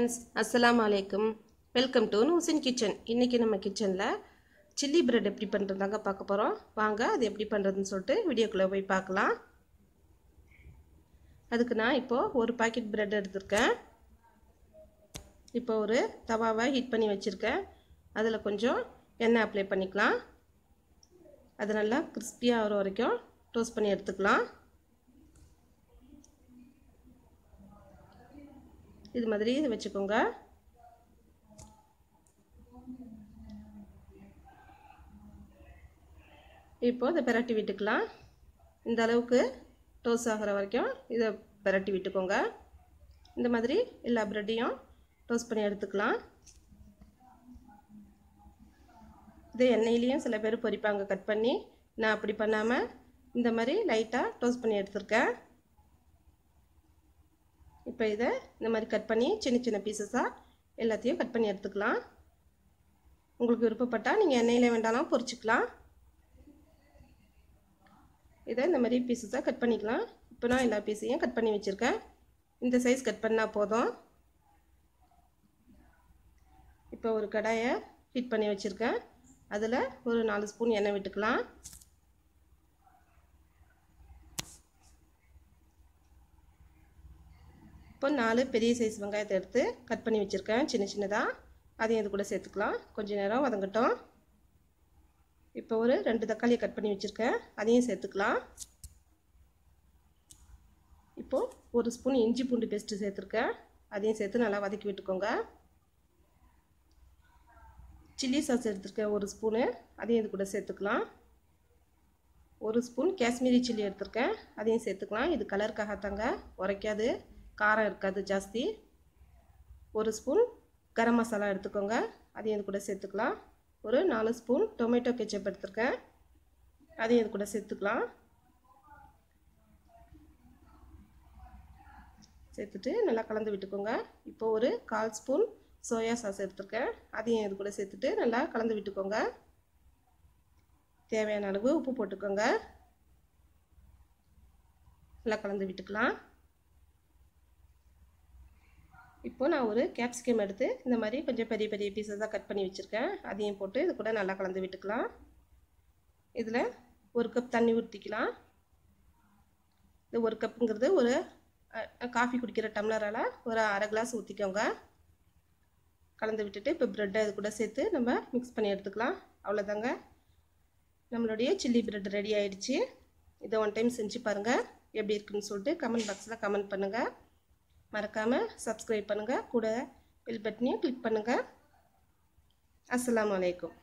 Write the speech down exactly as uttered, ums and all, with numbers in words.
friends, assalamu alaikum. Welcome to NOORSIN kitchen. இன்னைக்கு நம்ம கிச்சன்ல சில்லி பிரெட் எப்படி பண்றதுங்க பார்க்க போறோம். வாங்க அது எப்படி பண்றதுன்னு சொல்லிட்டு வீடியோக்குள்ள போய் பார்க்கலாம். அதுக்கு நான் இப்போ ஒரு பாக்கெட் பிரெட் எடுத்துர்க்கேன். இப்போ ஒரு தவாவை ஹீட் பண்ணி வச்சிருக்கேன். அதுல கொஞ்சம் எண்ணெய் அப்ளை பண்ணிக்கலாம். அது நல்லா கிறிஸ்பியா வர வரைக்கும் டோஸ்ட் பண்ணி எடுத்துக்கலாம். இது மாதிரி வெச்சுக்கோங்க. இப்போ இத பிரட்டி விட்டுக்கலாம். இந்த அளவுக்கு டோஸ்ட் ஆகுற வரைக்கும் இத பிரட்டி விட்டுக்கோங்க. இந்த மாதிரி எல்லா பிரெட்டையும் டோஸ்ட் பண்ணி எடுத்துக்கலாம். இத எண்ணெயிலயும் சில பேர் பொரிப்பாங்க கட் பண்ணி. நான் அப்படி பண்ணாம இந்த மாதிரி லைட்டா டோஸ்ட் பண்ணி எடுத்துர்க்கேன். இப்போ இத இந்த மாதிரி கட் பண்ணி சின்ன சின்ன பீசஸா எல்லாத்தையும் கட் பண்ணி எடுத்துக்கலாம். உங்களுக்கு விருப்பப்பட்டா நீங்க எண்ணெயில வேண்டாலும் பொரிச்சுக்கலாம். இத இந்த மாதிரி பீசஸா கட் பண்ணிக்கலாம். இப்போ நான் எல்லா பீஸையும் கட் பண்ணி வச்சிருக்கேன். இந்த சைஸ் கட் பண்ணா போதும். இப்போ ஒரு கடாயை ஹீட் பண்ணி வச்சிருக்கேன். அதுல ஒரு நாலு ஸ்பூன் எண்ணெய் விட்டுக்கலாம். இப்போ நாலு பெரிய சைஸ் வெங்காயத்தை எடுத்து கட் பண்ணி வச்சிருக்கேன் சின்ன சின்னதா. அதையும் இது கூட சேர்த்துக்கலாம். கொஞ்ச நேரம் வதங்கட்டும். இப்போ ஒரு ரெண்டு தக்காளியை கட் பண்ணி வச்சிருக்கேன். அதையும் சேர்த்துக்கலாம். இப்போ ஒரு ஸ்பூன் இஞ்சி பூண்டு பேஸ்ட் சேர்த்துருக்கேன். அதையும் சேர்த்து நல்லா வதக்கி விட்டுக்கோங்க. சில்லி சாஸ் எடுத்துருக்கேன் ஒரு ஸ்பூனு. அதையும் இது கூட சேர்த்துக்கலாம். ஒரு ஸ்பூன் காஷ்மீரி சில்லி எடுத்துருக்கேன். அதையும் சேர்த்துக்கலாம். இது கலருக்காக தாங்க, உரைக்காது, காரம் இருக்காது ஜாஸ்தி. ஒரு ஸ்பூன் கரம் மசாலா எடுத்துக்கோங்க. அதையும் இது கூட சேர்த்துக்கலாம். ஒரு நாலு ஸ்பூன் டொமேட்டோ கெச்சப் எடுத்துருக்கேன். அதையும் இது கூட சேர்த்துக்கலாம். சேர்த்துட்டு நல்லா கலந்து விட்டுக்கோங்க. இப்போ ஒரு கால் ஸ்பூன் சோயா சாஸ் எடுத்துருக்கேன். அதையும் இது கூட சேர்த்துட்டு நல்லா கலந்து விட்டுக்கோங்க. தேவையான அளவு உப்பு போட்டுக்கோங்க. நல்லா கலந்து விட்டுக்கலாம். இப்போ நான் ஒரு கேப்சிகம் எடுத்து இந்த மாதிரி கொஞ்சம் பெரிய பெரிய பீஸஸாக கட் பண்ணி வச்சுருக்கேன். அதையும் போட்டு இது கூட நல்லா கலந்து விட்டுக்கலாம். இதில் ஒரு கப் தண்ணி ஊற்றிக்கலாம். இது ஒரு கப்புங்கிறது ஒரு காஃபி குடிக்கிற டம்ளரால் ஒரு அரை கிளாஸ் ஊற்றிக்கோங்க. கலந்து விட்டுட்டு இப்போ ப்ரெட்டை இது கூட சேர்த்து நம்ம மிக்ஸ் பண்ணி எடுத்துக்கலாம். அவ்வளோதாங்க, நம்மளுடைய சில்லி பிரெட் ரெடி ஆயிடுச்சு. இதை ஒன் டைம் செஞ்சு பாருங்கள். எப்படி இருக்குன்னு சொல்லிட்டு கமெண்ட் பாக்ஸில் கமெண்ட் பண்ணுங்கள். மறக்காமல் சப்ஸ்கிரைப் பண்ணுங்கள். கூட பெல் பட்டனையும் கிளிக் பண்ணுங்கள். அஸ்ஸலாமு அலைக்கும்.